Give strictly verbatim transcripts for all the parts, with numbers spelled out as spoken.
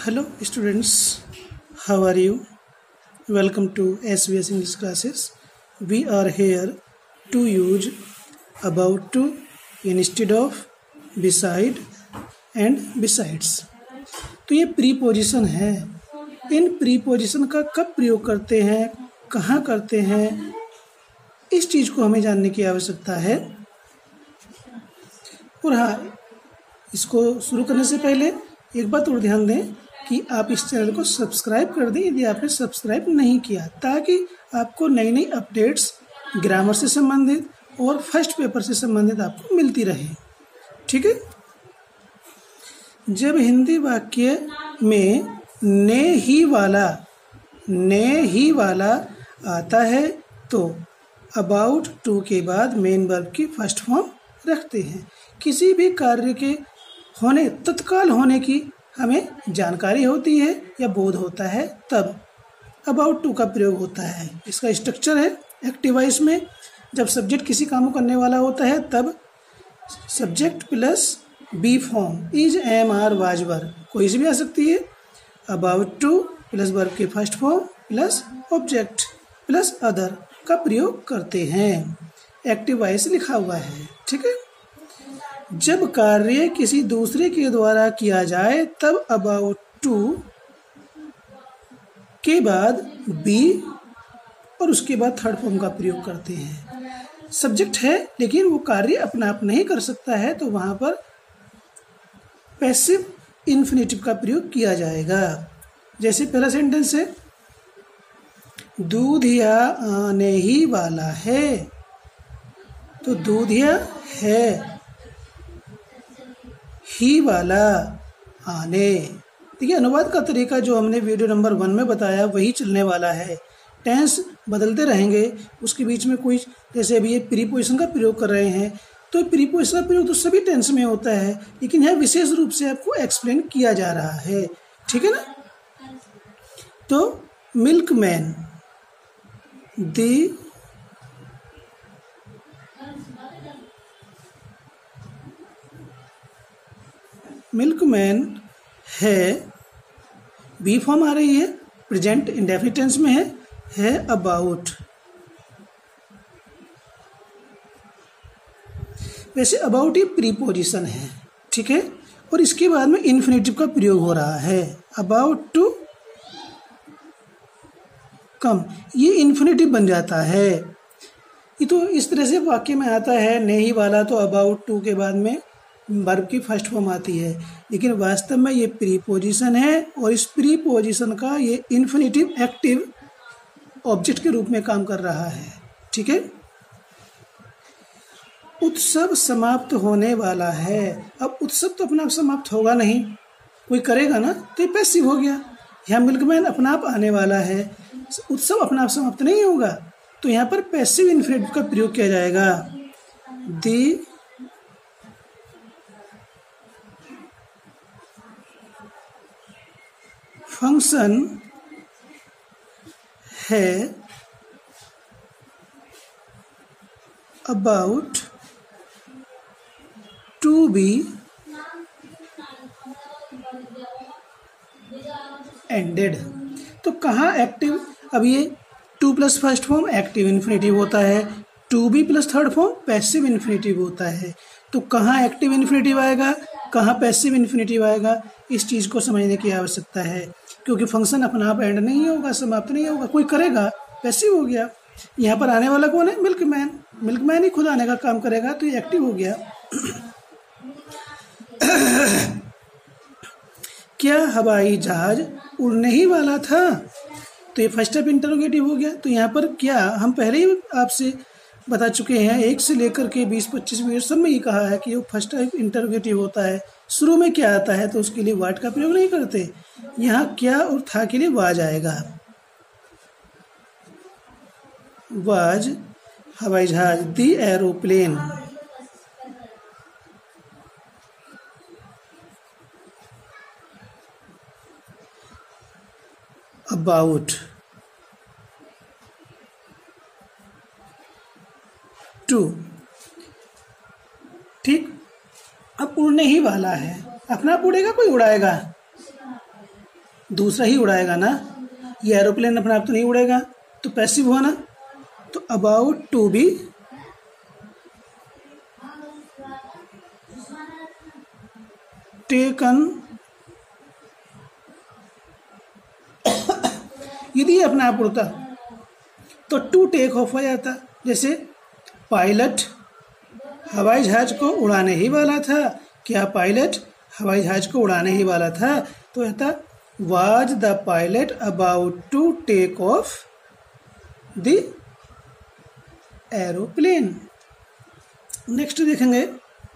Hello students, how are you? Welcome to S V S English classes. We are here to use about to instead of, beside and besides. तो ये preposition है। इन preposition का कब प्रयोग करते हैं, कहाँ करते हैं, इस चीज़ को हमें जानने की आवश्यकता है। और हाँ, इसको शुरू करने से पहले एक बात और ध्यान दें कि आप इस चैनल को सब्सक्राइब कर दें यदि आपने सब्सक्राइब नहीं किया, ताकि आपको नई नई अपडेट्स ग्रामर से संबंधित और फर्स्ट पेपर से संबंधित आपको मिलती रहे। ठीक है। जब हिंदी वाक्य में ने ही वाला ने ही वाला आता है तो अबाउट टू के बाद मेन वर्ब की फर्स्ट फॉर्म रखते हैं। किसी भी कार्य के होने तत्काल होने की हमें जानकारी होती है या बोध होता है तब अबाउट टू का प्रयोग होता है। इसका स्ट्रक्चर है एक्टिव वॉइस में जब सब्जेक्ट किसी काम को करने वाला होता है तब subject plus B form is am are was verb कोई सी भी आ सकती है। अबाउट टू प्लस वर्ब के first form plus object plus other का प्रयोग करते हैं। एक्टिव वॉइस लिखा हुआ है। ठीक है। जब कार्य किसी दूसरे के द्वारा किया जाए तब अबाउट टू के बाद बी और उसके बाद थर्ड फॉर्म का प्रयोग करते हैं। सब्जेक्ट है लेकिन वो कार्य अपना आप नहीं कर सकता है तो वहां पर पैसिव इन्फिनेटिव का प्रयोग किया जाएगा। जैसे पहला सेंटेंस है, दूधिया आने ही वाला है, तो दूधिया है ही वाला आने। देखिए, अनुवाद का तरीका जो हमने वीडियो नंबर वन में बताया वही चलने वाला है। टेंस बदलते रहेंगे, उसके बीच में कोई, जैसे अभी ये प्रीपोजिशन का प्रयोग कर रहे हैं तो प्रीपोजिशन का प्रयोग तो सभी टेंस में होता है, लेकिन यह विशेष रूप से आपको एक्सप्लेन किया जा रहा है। ठीक है ना। तो मिल्कमैन, दी मिल्कमैन है, बी फॉर्म आ रही है, प्रेजेंट इंडेफिनिट टेंस में है है अबाउट। वैसे अबाउट ये प्रीपोजिशन है। ठीक है। और इसके बाद में इन्फिनेटिव का प्रयोग हो रहा है। अबाउट टू कम, ये इन्फिनेटिव बन जाता है। ये तो इस तरह से वाक्य में आता है ने ही वाला, तो अबाउट टू के बाद में वर्ब की फर्स्ट फॉर्म आती है, लेकिन वास्तव में ये प्रीपोजिशन है और इस प्रीपोजिशन का ये इन्फिनेटिव एक्टिव ऑब्जेक्ट के रूप में काम कर रहा है। ठीक है। उत्सव समाप्त होने वाला है। अब उत्सव तो अपना आप समाप्त होगा नहीं, कोई करेगा ना, तो ये पैसिव हो गया। यहाँ मिल्कमैन अपना आप आने वाला है, उत्सव अपना आप समाप्त नहीं होगा, तो यहाँ पर पैसिव इन्फिनेटिव का प्रयोग किया जाएगा। दी फंक्शन है अबाउट टू बी एंडेड। तो कहाँ एक्टिव, अब ये to plus first form active infinitive होता है, to be plus third form passive infinitive होता है। तो कहाँ एक्टिव इन्फिनेटिव आएगा, कहाँ पैसिव इन्फिनेटिव आएगा, इस चीज़ को समझने की आवश्यकता है, क्योंकि फंक्शन अपना आप एंड नहीं होगा, समाप्त नहीं होगा, कोई करेगा, पैसिव हो गया। यहाँ पर आने वाला कौन है, मिल्कमैन। मिल्कमैन ही खुद आने का काम करेगा, तो ये एक्टिव हो गया। क्या हवाई जहाज उड़ने ही वाला था, तो ये फर्स्ट टाइप इंटरोगेटिव हो गया। तो यहाँ पर क्या, हम पहले ही आपसे बता चुके हैं, एक से लेकर के बीस पच्चीस मिनट सब में ये कहा है कि वो फर्स्ट टाइप इंटरोगेटिव होता है। शुरू में क्या आता है तो उसके लिए वाट का प्रयोग नहीं करते। यहाँ क्या और था के लिए वाज आएगा। वाज हवाई जहाज, दी एरोप्लेन। About to. ठीक। अब उड़ने ही वाला है, अपना आप उड़ेगा कोई उड़ाएगा, दूसरा ही उड़ाएगा ना, ये एरोप्लेन अपने आप तो नहीं उड़ेगा, तो पैसिव हुआ ना। तो अबाउट टू बी टेकन, यदि ये अपने आप उड़ता तो टू टेक ऑफ हो जाता। जैसे पायलट हवाई जहाज को उड़ाने ही वाला था, क्या पायलट हवाई जहाज को उड़ाने ही वाला था, तो कहता was the pilot about to take off the aeroplane. Next देखेंगे,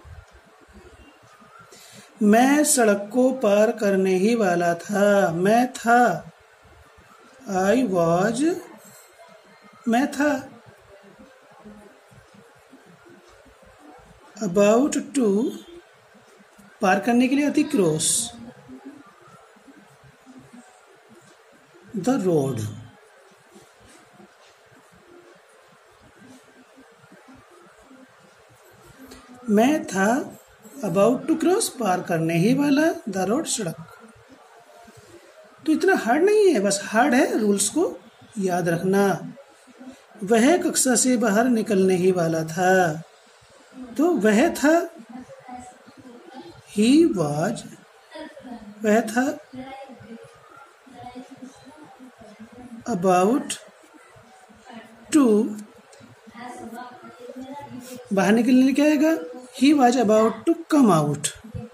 मैं सड़क को पार करने ही वाला था, मैं था, आई वॉज, मैं था, अबाउट टू पार करने के लिए आती क्रॉस द रोड। मैं था अबाउट टू क्रॉस, पार करने ही वाला द रोड, सड़क। तो इतना हार्ड नहीं है, बस हार्ड है रूल्स को याद रखना। वह कक्षा से बाहर निकलने ही वाला था, तो वह था, ही वाज, वह था अबाउट टू बाहर निकलने क्या आएगा, he was about to come out.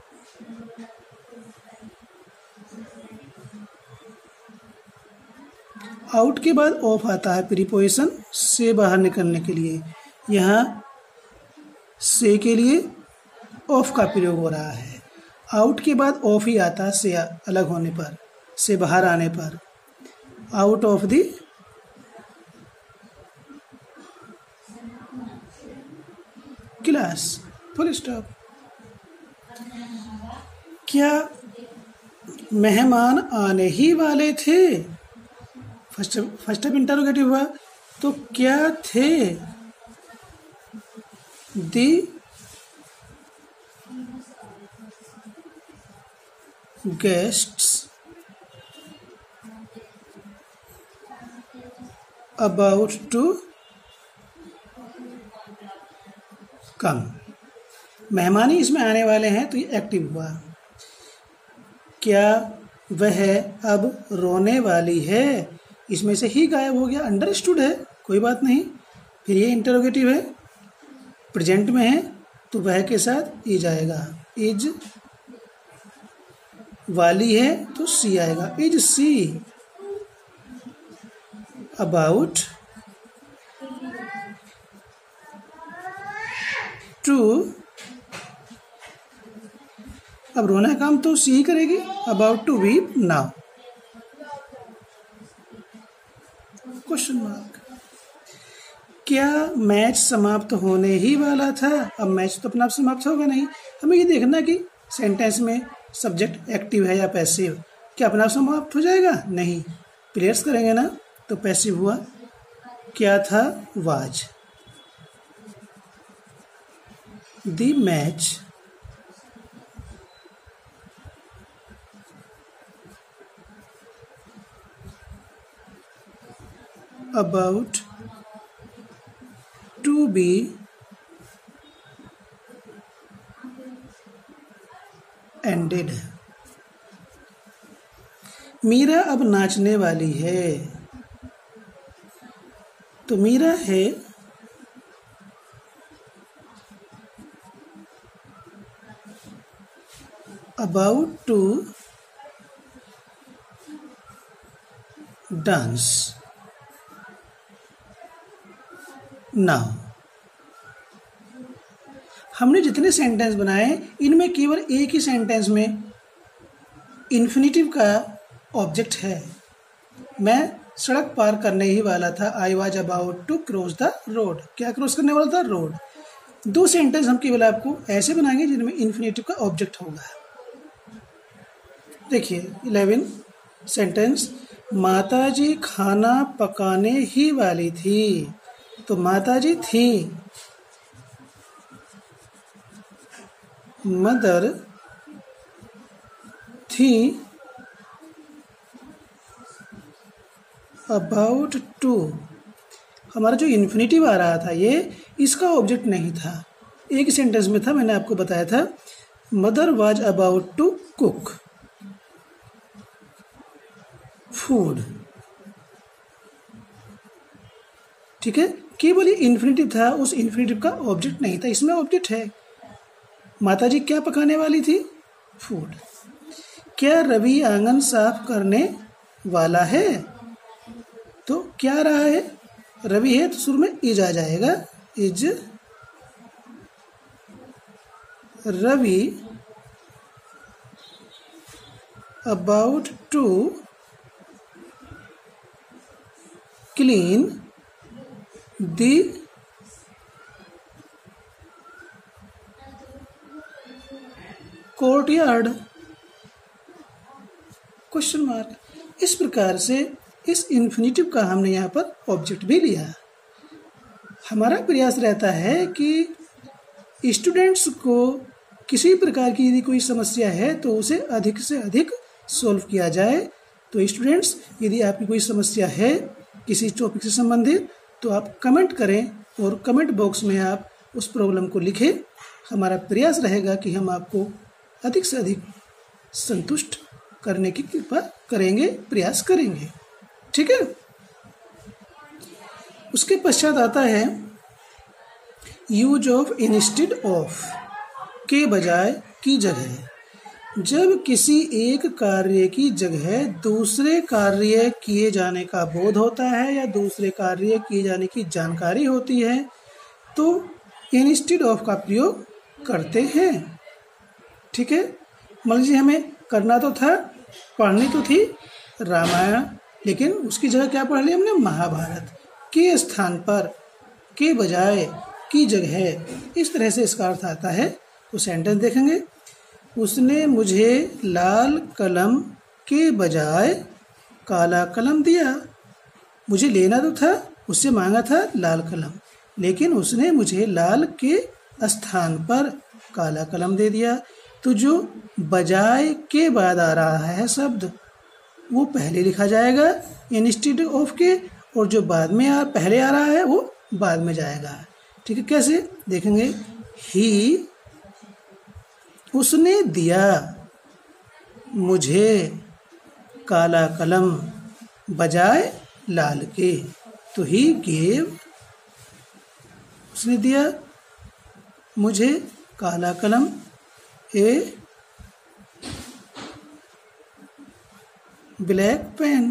Out के बाद ऑफ आता है प्रीपोजिशन से बाहर निकलने के लिए, यहाँ से के लिए ऑफ का प्रयोग हो रहा है। आउट के बाद ऑफ ही आता है से अलग होने पर, से बाहर आने पर, out of the class, full stop. क्या मेहमान आने ही वाले थे, फर्स्ट फर्स्ट ऑफ इंटरोगेटिव हुआ, तो क्या थे the guests about to come. मेहमान ही इसमें आने वाले हैं, तो ये एक्टिव हुआ। क्या वह अब रोने वाली है, इसमें से ही गायब हो गया, अंडरस्टूड है, कोई बात नहीं। फिर ये इंटरोगेटिव है, प्रेजेंट में है, तो वह के साथ इज आएगा, इज वाली है तो सी आएगा, इज सी अबाउट टू, अब रोना काम तो सी ही करेगी, about to weep now, question mark. क्या मैच समाप्त होने ही वाला था, अब मैच तो अपने आप समाप्त होगा नहीं, हमें ये देखना कि सेंटेंस में सब्जेक्ट एक्टिव है या पैसिव, क्या अपने आप समाप्त हो जाएगा, नहीं, प्लेयर्स करेंगे ना, तो पैसिव हुआ। क्या था, was, the match about to be ended। Meera अब नाचने वाली है, तो मीरा है about to dance नाउ। हमने जितने सेंटेंस बनाए इनमें केवल एक ही सेंटेंस में इन्फिनिटिव का ऑब्जेक्ट है। मैं सड़क पार करने ही वाला था, I was about to cross the road, क्या क्रॉस करने वाला था, रोड। दो सेंटेंस हम केवल आपको ऐसे बनाएंगे जिनमें इन्फिनिटिव का ऑब्जेक्ट होगा। देखिए इलेवन सेंटेंस, माताजी खाना पकाने ही वाली थी, तो माताजी थी, मदर थी अबाउट टू, हमारा जो इन्फिनेटिव आ रहा था ये इसका ऑब्जेक्ट नहीं था, एक सेंटेंस में था, मैंने आपको बताया था mother was about to cook food. ठीक है, केवल ये इन्फिनेटिव था, उस इन्फिनेटिव का ऑब्जेक्ट नहीं था, इसमें ऑब्जेक्ट है। माताजी क्या पकाने वाली थी? फूड। क्या रवि आंगन साफ करने वाला है? तो क्या आ रहा है? रवि है तो शुरू में इज आ जाएगा, is Ravi about to clean the courtyard, question mark. इस प्रकार से इस इन्फिनेटिव का हमने यहाँ पर ऑब्जेक्ट भी लिया। हमारा प्रयास रहता है कि स्टूडेंट्स को किसी प्रकार की यदि कोई समस्या है तो उसे अधिक से अधिक सॉल्व किया जाए। तो स्टूडेंट्स, यदि आपकी कोई समस्या है किसी टॉपिक से संबंधित तो आप कमेंट करें और कमेंट बॉक्स में आप उस प्रॉब्लम को लिखें। हमारा प्रयास रहेगा कि हम आपको अधिक से अधिक संतुष्ट करने की कृपा करेंगे, प्रयास करेंगे। ठीक है, उसके पश्चात आता है यूज ऑफ इंस्टेड ऑफ, के बजाय की जगह। जब किसी एक कार्य की जगह दूसरे कार्य किए जाने का बोध होता है या दूसरे कार्य किए जाने की जानकारी होती है तो इंस्टेड ऑफ का प्रयोग करते हैं। ठीक है, मान लीजिए हमें करना तो था, पढ़नी तो थी रामायण, लेकिन उसकी जगह क्या पढ़ लिया हमने? महाभारत। के स्थान पर, के बजाय की जगह, इस तरह से इसका अर्थ आता है। तो सेंटेंस देखेंगे, उसने मुझे लाल कलम के बजाय काला कलम दिया। मुझे लेना तो था, उससे मांगा था लाल कलम, लेकिन उसने मुझे लाल के स्थान पर काला कलम दे दिया। तो जो बजाय के बाद आ रहा है शब्द वो पहले लिखा जाएगा इंस्टेड ऑफ के, और जो बाद में आ पहले आ रहा है वो बाद में जाएगा। ठीक है, कैसे देखेंगे? ही, उसने दिया मुझे काला कलम बजाय लाल के। तो ही गेव, उसने दिया मुझे काला कलम, ए ब्लैक पेन।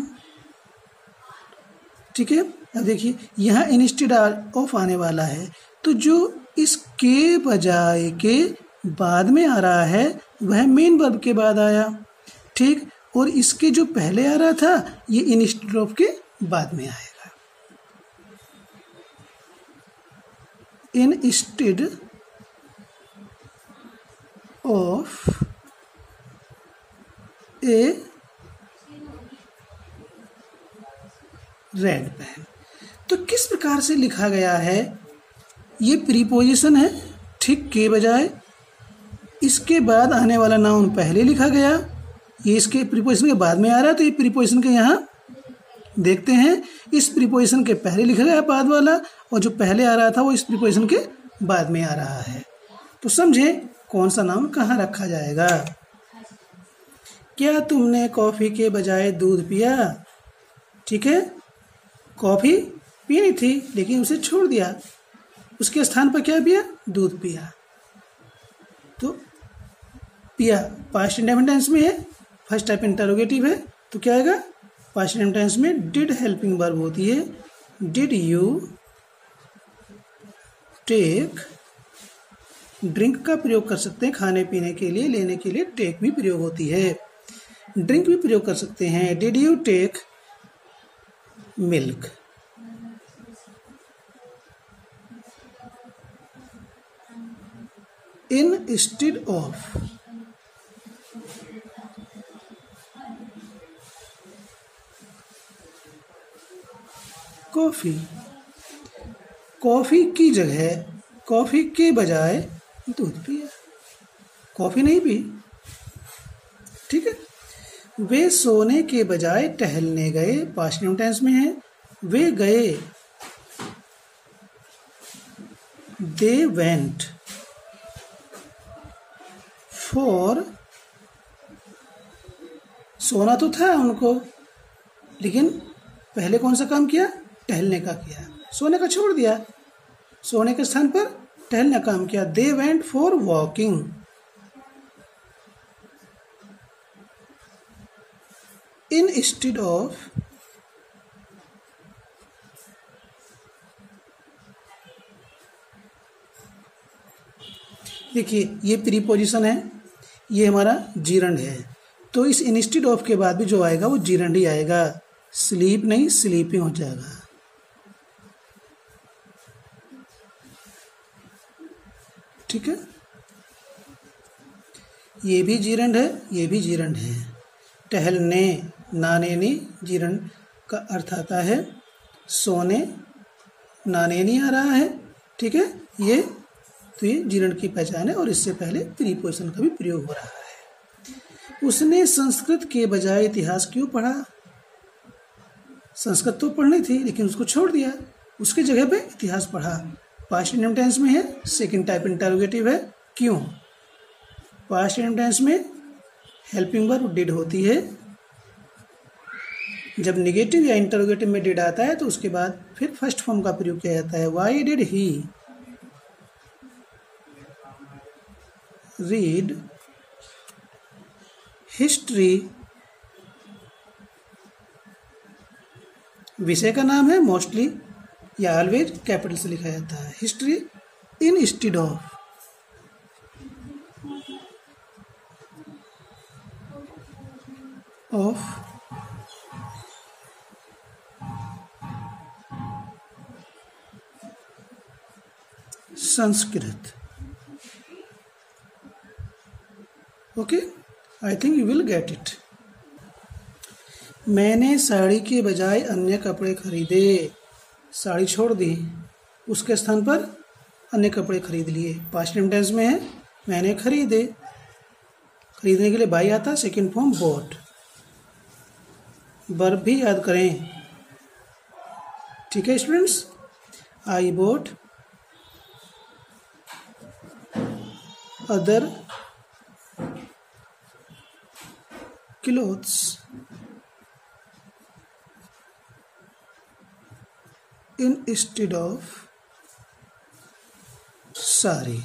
ठीक है, अब देखिए यहाँ इंस्टेड ऑफ आने वाला है, तो जो इसके बजाय के बाद में आ रहा है वह मेन वर्ब के बाद आया। ठीक, और इसके जो पहले आ रहा था ये इंस्टेड ऑफ के बाद में आएगा। Instead of a red pen. तो किस प्रकार से लिखा गया है? ये प्रीपोजिशन है, ठीक, के बजाय इसके बाद आने वाला नाउन पहले लिखा गया, ये इसके प्रीपोजिशन के बाद में आ रहा है। तो ये प्रीपोजिशन के यहाँ देखते हैं, इस प्रीपोजिशन के पहले लिखा गया बाद वाला, और जो पहले आ रहा था वो इस प्रीपोजिशन के बाद में आ रहा है। तो समझे कौन सा नाउन कहाँ रखा जाएगा। क्या तुमने कॉफी के बजाय दूध पिया? ठीक है, कॉफी पीनी थी लेकिन उसे छोड़ दिया, उसके स्थान पर क्या पिया? दूध पिया। तो पिया पास्ट इंडेफिनिट टेंस में है, फर्स्ट टाइप इंटरोगेटिव है, तो क्या आएगा? पास्ट इंडेफिनिट टेंस में डिड हेल्पिंग वर्ब होती है। डिड यू टेक, ड्रिंक का प्रयोग कर सकते हैं खाने पीने के लिए, लेने के लिए टेक भी प्रयोग होती है, ड्रिंक भी प्रयोग कर सकते हैं। Did you take milk. Instead of, coffee, coffee की जगह, कॉफी के बजाय दूध पिया, कॉफी नहीं पी। ठीक है, वे सोने के बजाय टहलने गए, पास्ट टेंस में है। वे गए, दे वेंट। फॉर, सोना तो था उनको, लेकिन पहले कौन सा काम किया? टहलने का किया। सोने का छोड़ दिया, सोने के स्थान पर टहलने का काम किया। They went for walking. Instead of, देखिए ये प्रीपोजिशन है, ये हमारा जीरंड है, तो इस इंस्टेड ऑफ के बाद भी जो आएगा वो जीरंड ही आएगा। स्लीप नहीं, स्लीपिंग हो जाएगा। ठीक है, ये भी जीरंड है, ये भी जीरंड है। टहलने, नानेनी जीरंड का अर्थ आता है सोने, नानेनी आ रहा है। ठीक है, ये तो ये जीरंड की पहचान है और इससे पहले प्रीपोजिशन का भी प्रयोग हो रहा है। उसने संस्कृत के बजाय इतिहास क्यों पढ़ा? संस्कृत तो पढ़नी थी लेकिन उसको छोड़ दिया, उसकी जगह पे इतिहास पढ़ा। पास्ट इंडियन टेंस में है, सेकंड टाइप इंटरोगेटिव है। क्यों? पास्ट इंडियन टेंस में हेल्पिंग वर्ब डिड होती है। जब निगेटिव या इंटरोगेटिव में डिड आता है तो उसके बाद फिर फर्स्ट फॉर्म का प्रयोग किया जाता है। Why did he read history? विषय का नाम है, मोस्टली या ऑलवेज कैपिटल से लिखा जाता है। History instead of, of Sanskrit. Okay, I think you will get it. मैंने साड़ी के बजाय अन्य कपड़े खरीदे। साड़ी छोड़ दी, उसके स्थान पर अन्य कपड़े खरीद लिए। पास्ट टेंस में है, मैंने खरीदे। खरीदने के लिए बाई आता, सेकेंड फॉर्म बॉट। वर्ब भी याद करें। ठीक है students, I bought other clothes instead of sari.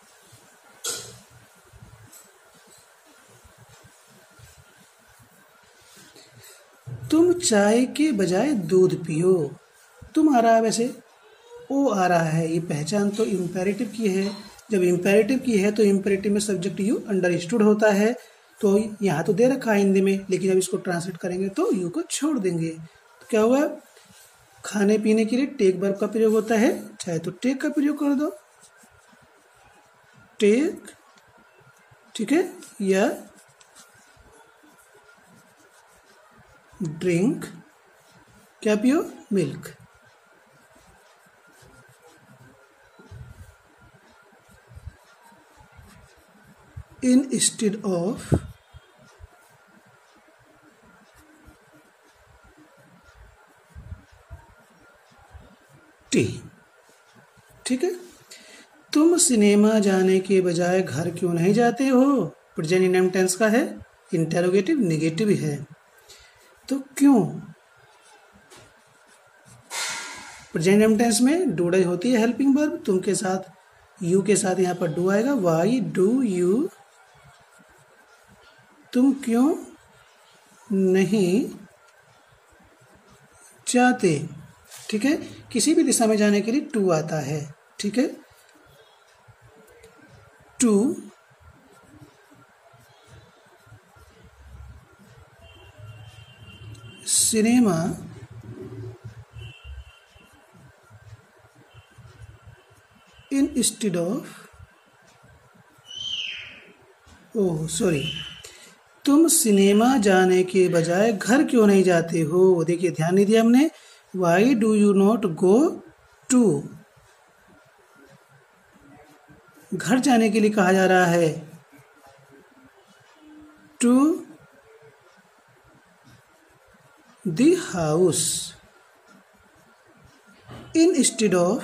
तुम चाय के बजाय दूध पियो। तुम आ रहा है, वैसे ओ आ रहा है, ये पहचान तो इम्पेरेटिव की है। जब इम्पेरेटिव की है तो इम्पेरेटिव में सब्जेक्ट यू अंडरस्टूड होता है, तो यहाँ तो दे रखा है हिंदी में, लेकिन जब इसको ट्रांसलेट करेंगे तो यू को छोड़ देंगे। तो क्या हुआ? खाने पीने के लिए टेक वर्ब का प्रयोग होता है, चाहे तो टेक का प्रयोग कर दो, टेक। ठीक है, या ड्रिंक, क्या पियो? मिल्क। Instead of tea. ठीक है, तुम सिनेमा जाने के बजाय घर क्यों नहीं जाते हो? प्रेजेंट इंडियन टेंस का है, इंटरोगेटिव नेगेटिव है, तो क्यों? प्रेजेंट इंडियन टेंस में डू डाई होती है हेल्पिंग वर्ब, तुम के साथ यू के साथ यहाँ पर डू आएगा। वाई डू यू, तुम क्यों नहीं जाते? ठीक है, किसी भी दिशा में जाने के लिए टू आता है। ठीक है, to cinema instead of, oh sorry, तुम सिनेमा जाने के बजाय घर क्यों नहीं जाते हो? देखिए ध्यान नहीं दिया हमने। Why do you not go to, घर जाने के लिए कहा जा रहा है, to the house instead of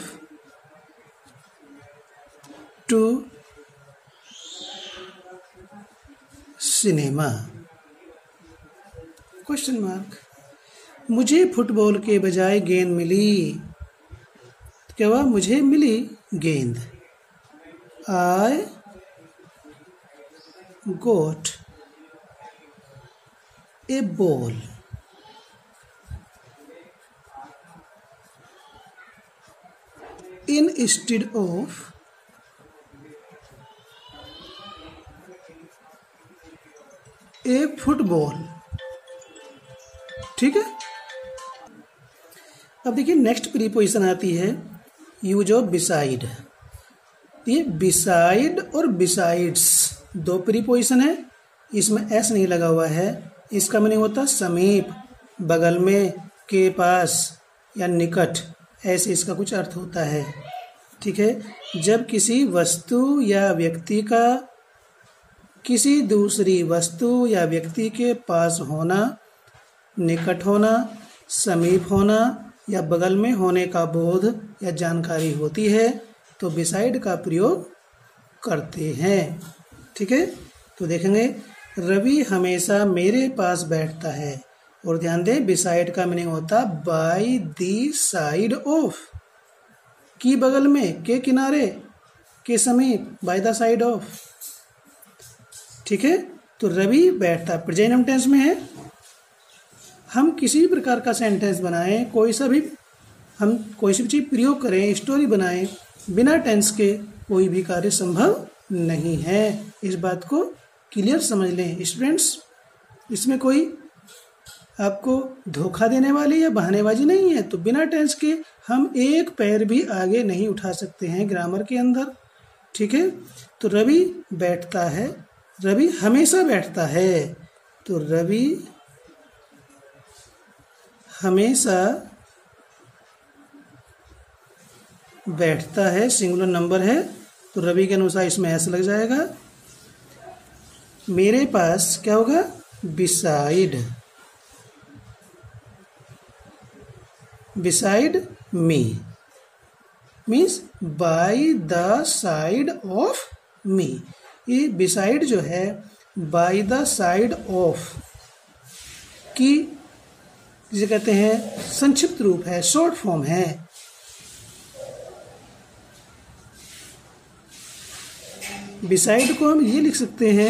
to cinema? Question mark. मुझे फुटबॉल के बजाय गेंद मिली। तो क्या हुआ? मुझे मिली गेंद। I got a ball. instead of a football। ठीक है। अब देखिए नेक्स्ट प्रीपोजिशन आती है यूज ऑफ बिसाइड। ये बिसाइड और बिसाइड्स दो प्रीपोजिशन है, इसमें एस नहीं लगा हुआ है। इसका मीनिंग होता है समीप, बगल में, के पास या निकट, ऐसे इसका कुछ अर्थ होता है। ठीक है। जब किसी वस्तु या व्यक्ति का किसी दूसरी वस्तु या व्यक्ति के पास होना, निकट होना, समीप होना या बगल में होने का बोध या जानकारी होती है तो बिसाइड का प्रयोग करते हैं। ठीक है। तो देखेंगे रवि हमेशा मेरे पास बैठता है, और ध्यान दें बिसाइड का मीनिंग होता है बाय द साइड ऑफ, की बगल में, के किनारे, के समीप, बाय द साइड ऑफ। ठीक है। तो रवि बैठता प्रेजेंट टेंस में है। हम किसी भी प्रकार का सेंटेंस बनाएं, कोई सा भी हम कोई सी भी चीज प्रयोग करें, स्टोरी बनाएं, बिना टेंस के कोई भी कार्य संभव नहीं है। इस बात को क्लियर समझ लें स्टूडेंट्स। इसमें कोई आपको धोखा देने वाली या बहानेबाजी नहीं है। तो बिना टेंस के हम एक पैर भी आगे नहीं उठा सकते हैं ग्रामर के अंदर। ठीक है। तो रवि बैठता है, रवि हमेशा बैठता है, तो रवि हमेशा बैठता है, सिंगुलर नंबर है तो रवि के अनुसार इसमें एस लग जाएगा। मेरे पास क्या होगा? Beside, beside me means by the side of me. ये बिसाइड जो है बाय द साइड ऑफ की जिसे कहते हैं संक्षिप्त रूप है, शॉर्ट फॉर्म है। बिसाइड को हम ये लिख सकते हैं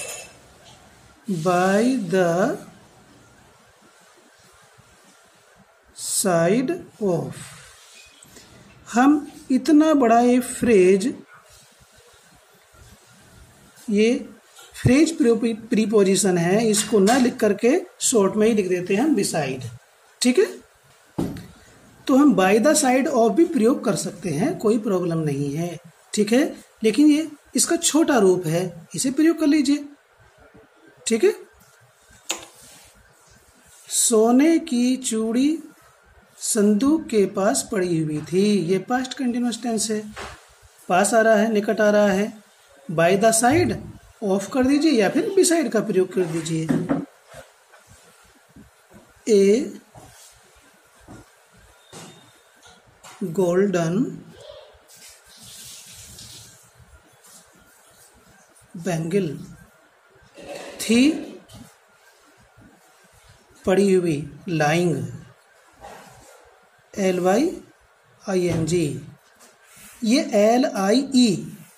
बाय द साइड ऑफ। हम इतना बड़ा ये फ्रेज ये फ्रेज प्रीपोजिशन है, इसको ना लिख करके शॉर्ट में ही लिख देते हैं हम बिसाइड। ठीक है। तो हम बाय द साइड ऑफ भी प्रयोग कर सकते हैं, कोई प्रॉब्लम नहीं है। ठीक है। लेकिन ये इसका छोटा रूप है, इसे प्रयोग कर लीजिए। ठीक है। सोने की चूड़ी संदूक के पास पड़ी हुई थी। ये पास्ट कंटिन्यूअस टेंस है, पास आ रहा है, निकट आ रहा है। बाय द साइड ऑफ कर दीजिए या फिर बिसाइड का प्रयोग कर दीजिए। ए गोल्डन बैंगल थी पड़ी हुई, lying, L Y I N G. ये एल आई ई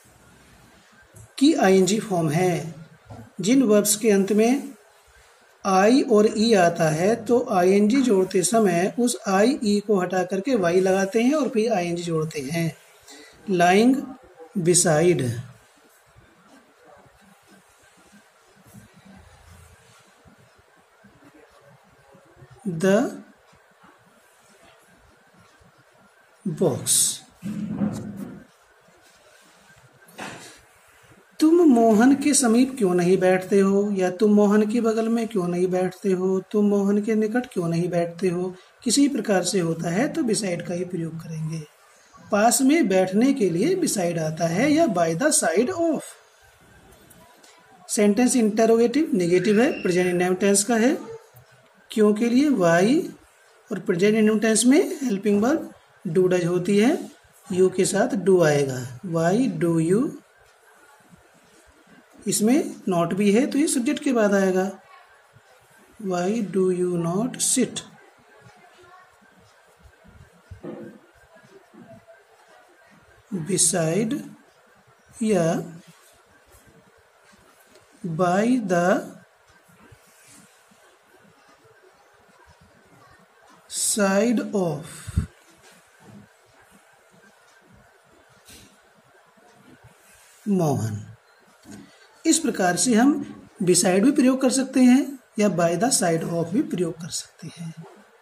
की आई एन जी फॉर्म है। जिन वर्ब्स के अंत में आई और ई आता है तो आई एन जी जोड़ते समय उस आई ई को हटा करके वाई लगाते हैं और फिर आई एन जी जोड़ते हैं। Lying beside, the box. तुम मोहन के समीप क्यों नहीं बैठते हो, या तुम मोहन के बगल में क्यों नहीं बैठते हो, तुम मोहन के निकट क्यों नहीं बैठते हो, किसी प्रकार से होता है तो बिसाइड का ही प्रयोग करेंगे। पास में बैठने के लिए बिसाइड आता है या by the side of. Sentence interrogative negative है, प्रेजेंट इंडेफिनिट टेंस का है। क्यों के लिए वाई, और प्रेजेंट इंडेफिनिट टेंस में हेल्पिंग वर्ब डू डज होती है, यू के साथ डू आएगा, वाई डू यू। इसमें नॉट भी है तो ये सब्जेक्ट के बाद आएगा, why do you not sit. Beside या by the side of Mohan. इस प्रकार से हम बिसाइड भी प्रयोग कर सकते हैं या बाय द साइड ऑफ भी प्रयोग कर सकते हैं।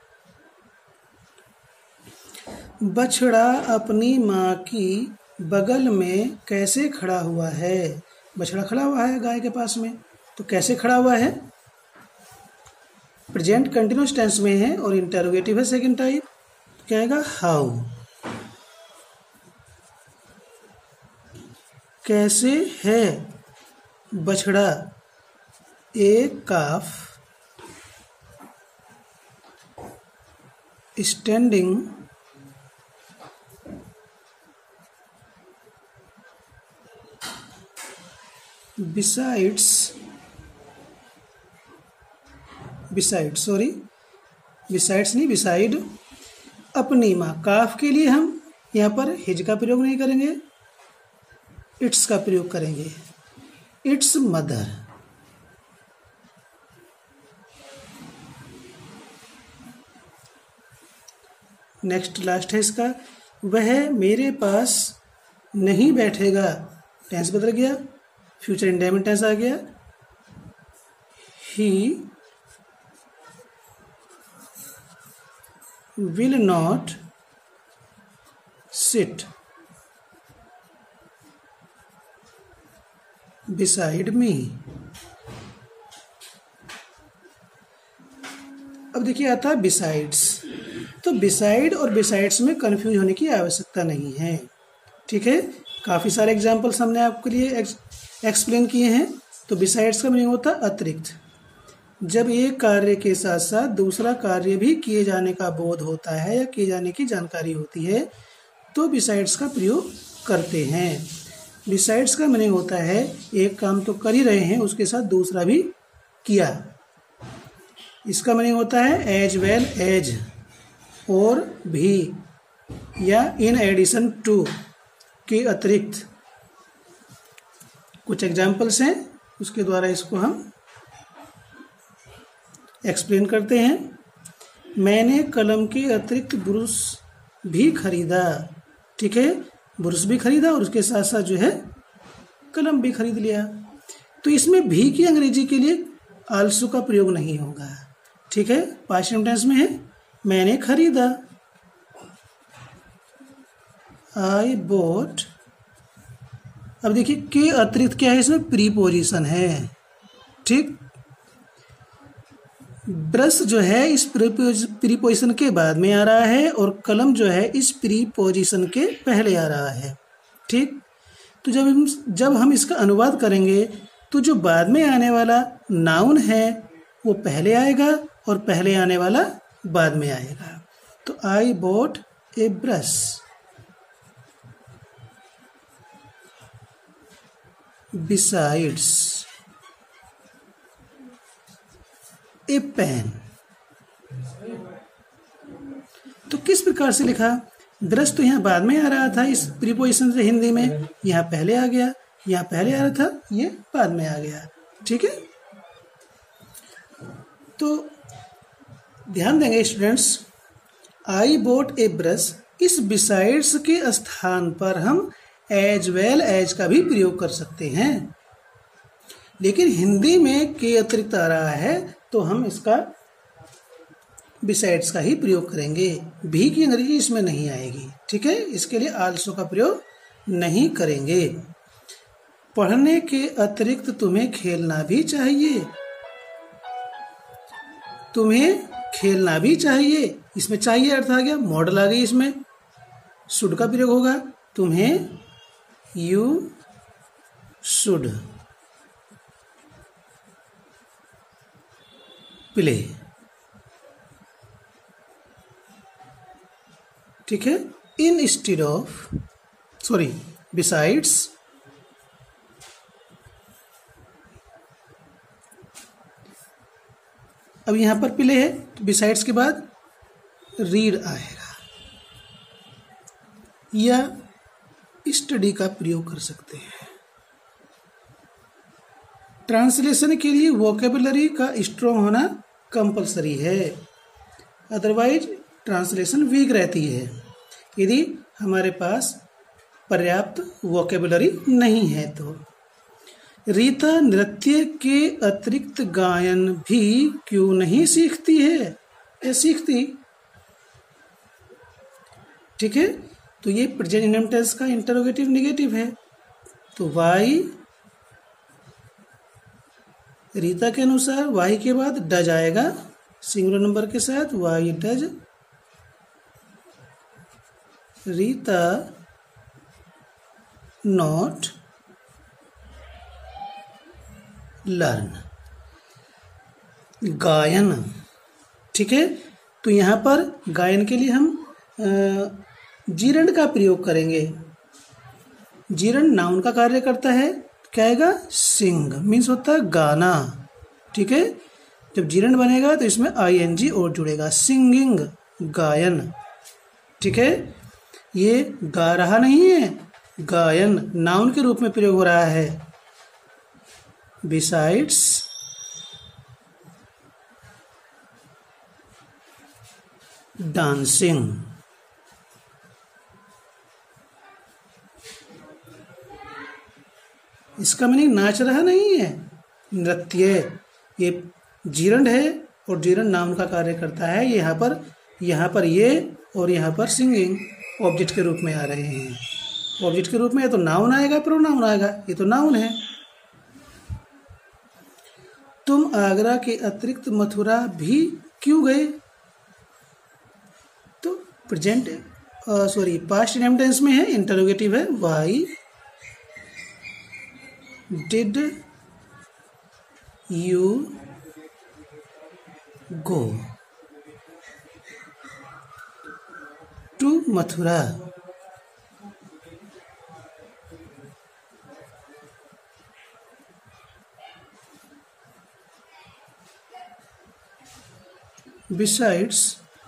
बछड़ा अपनी माँ की बगल में कैसे खड़ा हुआ है? बछड़ा खड़ा हुआ है गाय के पास में, तो कैसे खड़ा हुआ है? प्रेजेंट कंटिन्यूअस टेंस में है और इंटरोगेटिव है सेकंड टाइप, क्या आएगा? हाउ। कैसे है बछड़ा? A calf standing besides besides sorry besides नहीं beside अपनी माँ। काफ के लिए हम यहाँ पर हिज का प्रयोग नहीं करेंगे, इट्स का प्रयोग करेंगे, इट्स मदर। नेक्स्ट लास्ट है इसका, वह मेरे पास नहीं बैठेगा। टेंस बदल गया, फ्यूचर इंडेफिनिट टेंस आ गया। He will not sit beside me. अब देखिए आता है बिसाइड्स, तो बिसाइड और बिसाइड्स में कंफ्यूज होने की आवश्यकता नहीं है, ठीक है। काफ़ी सारे एग्जाम्पल्स हमने आपके लिए एक्सप्लेन किए हैं। तो बिसाइड्स का मीनिंग होता है अतिरिक्त। जब एक कार्य के साथ साथ दूसरा कार्य भी किए जाने का बोध होता है या किए जाने की जानकारी होती है तो बिसाइड्स का प्रयोग करते हैं। बिसाइड्स का मीनिंग होता है एक काम तो कर ही रहे हैं उसके साथ दूसरा भी किया। इसका मीनिंग होता है एज वेल एज, और भी, या इन एडिशन टू, के अतिरिक्त। कुछ एग्जाम्पल्स हैं उसके द्वारा इसको हम एक्सप्लेन करते हैं। मैंने कलम के अतिरिक्त ब्रश भी खरीदा, ठीक है, ब्रश भी खरीदा और उसके साथ साथ जो है कलम भी खरीद लिया। तो इसमें भी की अंग्रेजी के लिए आल्सो का प्रयोग नहीं होगा, ठीक है। पास्ट टेंस में है मैंने खरीदा, आई बोट। अब देखिए के अतिरिक्त क्या है, इसमें प्रीपोजिशन है, ठीक। ब्रश जो है इस प्रीपोजिशन के बाद में आ रहा है और कलम जो है इस प्रीपोजिशन के पहले आ रहा है, ठीक। तो जब हम जब हम इसका अनुवाद करेंगे तो जो बाद में आने वाला नाउन है वो पहले आएगा और पहले आने वाला बाद में आएगा। तो I bought a brush, besides a pen. तो किस प्रकार से लिखा? ब्रश तो यहाँ बाद में आ रहा था इस प्रीपोजिशन से, हिंदी में यहाँ पहले आ गया, यहाँ पहले आ रहा था, ये बाद में आ गया, ठीक है। तो ध्यान देंगे students, I bought a brush, इस बिसाइड्स के स्थान पर हम एज वेल एज का भी प्रयोग कर सकते हैं, लेकिन हिंदी में के अतिरिक्त आ रहा है तो हम इसका बिसाइड्स का ही प्रयोग करेंगे। भी की अंग्रेजी इसमें नहीं आएगी, ठीक है। इसके लिए आल्सो का प्रयोग नहीं करेंगे। पढ़ने के अतिरिक्त तुम्हें खेलना भी चाहिए, तुम्हें खेलना भी चाहिए, इसमें चाहिए अर्थ आ गया, मॉडल आ गई, इसमें शुड का प्रयोग होगा। तुम्हें यू शुड प्ले, ठीक है, इंस्टेड ऑफ, सॉरी बिसाइड्स, अब यहाँ पर प्ले है तो बिसाइड्स के बाद रीड आएगा, या स्टडी का प्रयोग कर सकते हैं। ट्रांसलेशन के लिए वोकेबुलरी का स्ट्रॉन्ग होना कंपलसरी है, अदरवाइज ट्रांसलेशन वीक रहती है यदि हमारे पास पर्याप्त वोकेबुलरी नहीं है तो। रीता नृत्य के अतिरिक्त गायन भी क्यों नहीं सीखती है? ये सीखती, ठीक है। तो ये प्रेजेंट इंडेफिनिट टेंस का इंटरोगेटिव नेगेटिव है, तो वाई, रीता के अनुसार वाई के बाद डज आएगा सिंगुलर नंबर के साथ, why does Rita not learn गायन, ठीक है। तो यहाँ पर गायन के लिए हम जीरंड का प्रयोग करेंगे। जीरंड नाउन का कार्य करता है, क्या आएगा? सिंग, मीन्स होता है गाना, ठीक है। जब जीरंड बनेगा तो इसमें आई एन जी और जुड़ेगा, सिंगिंग, गायन, ठीक है। ये गा रहा नहीं है, गायन नाउन के रूप में प्रयोग हो रहा है। बिसाइड्स डांसिंग, इसका मीनिंग नाच रहा नहीं है, नृत्य। ये जीरंड है और जीरंड नाउन का कार्य करता है। यहाँ पर यहाँ पर ये और यहाँ पर सिंगिंग ऑब्जेक्ट के रूप में आ रहे हैं। ऑब्जेक्ट के रूप में या तो नाउन आएगा, प्रोनाउन आएगा, ये तो नाउन है। तुम आगरा के अतिरिक्त मथुरा भी क्यों गए? तो present sorry past indefinite tense में है, इंटरोगेटिव है, why did you go to Mathura? Besides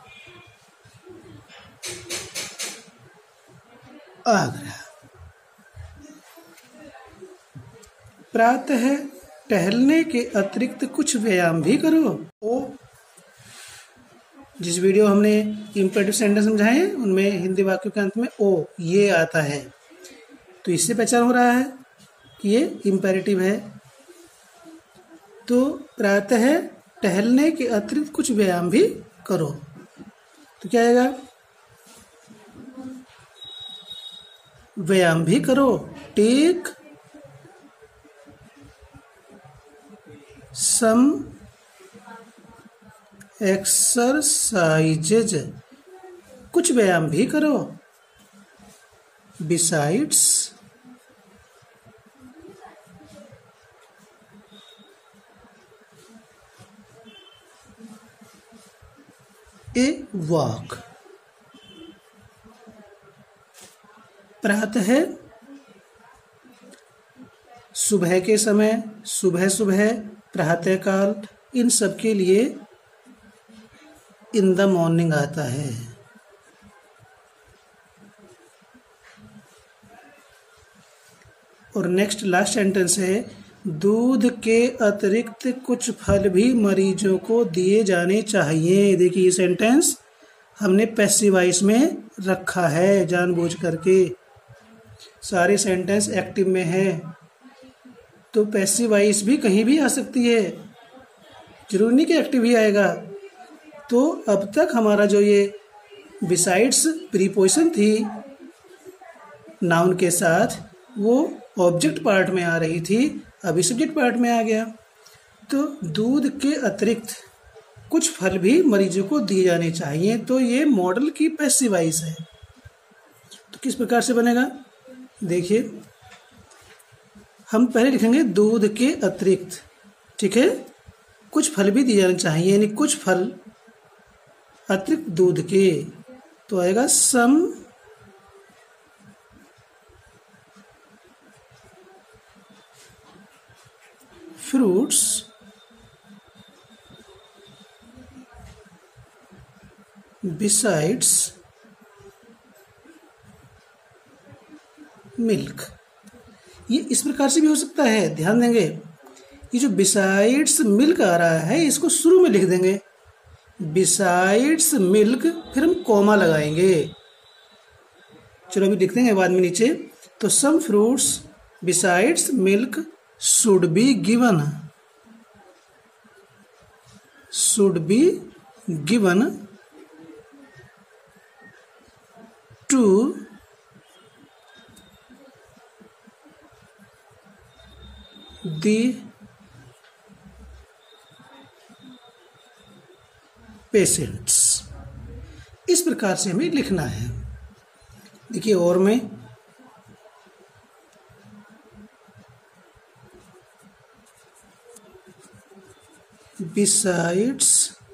Agra. प्रातः टहलने के अतिरिक्त कुछ व्यायाम भी करो। ओ, जिस वीडियो हमने इम्पेरेटिव सेंटेंस समझाए हैं उनमें हिंदी वाक्यों के अंत में ओ ये आता है, तो इससे पहचान हो रहा है कि ये इम्पेरेटिव है। तो प्रातः टहलने के अतिरिक्त कुछ व्यायाम भी करो, तो क्या आएगा? व्यायाम भी करो, टेक सम एक्सरसाइजेज, कुछ व्यायाम भी करो। Besides a walk. प्रातः सुबह के समय, सुबह सुबह, प्रातःकाल, इन सब के लिए इन द मॉर्निंग आता है। और नेक्स्ट लास्ट सेंटेंस है, दूध के अतिरिक्त कुछ फल भी मरीजों को दिए जाने चाहिए। देखिए ये सेंटेंस हमने पैसिव वॉइस में रखा है जानबूझ करके, सारे सेंटेंस एक्टिव में है, तो पैसिव वॉइस भी कहीं भी आ सकती है, जरूरी नहीं कि एक्टिव ही आएगा। तो अब तक हमारा जो ये बिसाइड्स प्रीपोजिशन थी नाउन के साथ, वो ऑब्जेक्ट पार्ट में आ रही थी, अभी सब्जेक्ट पार्ट में आ गया। तो दूध के अतिरिक्त कुछ फल भी मरीजों को दिए जाने चाहिए, तो ये मॉडल की पैसिव वॉइस है। तो किस प्रकार से बनेगा देखिए, हम पहले लिखेंगे दूध के अतिरिक्त, ठीक है, कुछ फल भी दिए जाने चाहिए, यानी कुछ फल अतिरिक्त दूध के, तो आएगा सम फ्रूट्स बिसाइड्स मिल्क। ये इस प्रकार से भी हो सकता है, ध्यान देंगे ये जो बिसाइड्स मिल्क आ रहा है इसको शुरू में लिख देंगे, बिसाइड्स मिल्क, फिर हम कॉमा लगाएंगे। चलो अभी लिख देंगे बाद में नीचे। तो some fruits besides milk should be given, should be given to the patients. इस प्रकार से हमें लिखना है। देखिए और में बिसाइड्स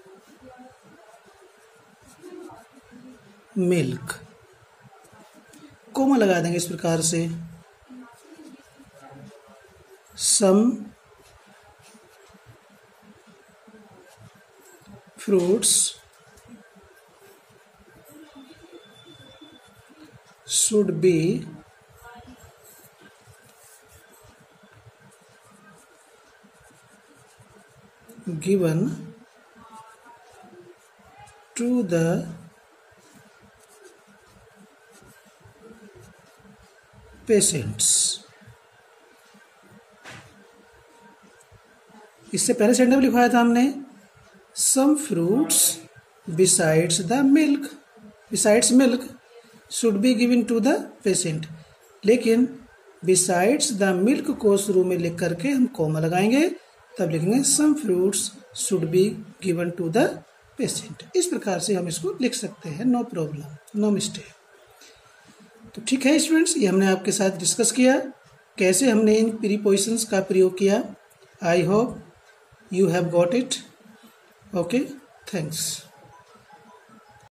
मिल्क, कोमा लगा देंगे इस प्रकार से, सम fruits should be given to the patients। इससे पहले सेंटेंस लिखवाया था हमने, some fruits besides the milk, besides milk should be given to the patient। लेकिन besides the milk को शुरू में लिख करके हम कॉमा लगाएंगे, तब लिखेंगे some fruits should be given to the patient। इस प्रकार से हम इसको लिख सकते हैं, नो प्रॉब्लम, नो मिस्टेक। तो ठीक है स्टूडेंट्स, ये हमने आपके साथ डिस्कस किया कैसे हमने इन प्रीपोजिशंस का प्रयोग किया। I hope you have got it। Okay, thanks।